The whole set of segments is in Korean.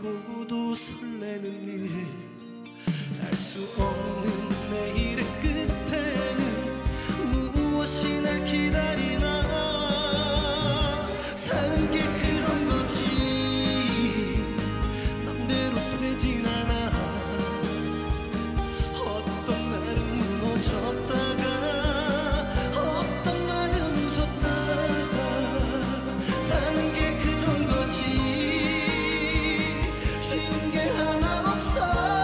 믿고도 설레는 일, 알 수 없는 내일의 끝에는 무엇이 날 기다리나. 사는 게 그런 거지 맘대로 되진 않아. 어떤 날은 무너졌다가 어떤 날은 웃었다가. 사는 게 그런 거지 쉬운 게 하나 없어.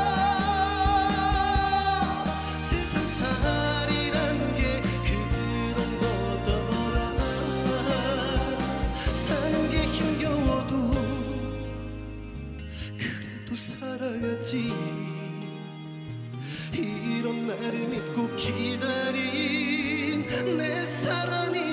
세상살이란 게 그런 거더라. 사는 게 힘겨워도 그래도 살아야지. 이런 나를 믿고 기다린 내 사랑이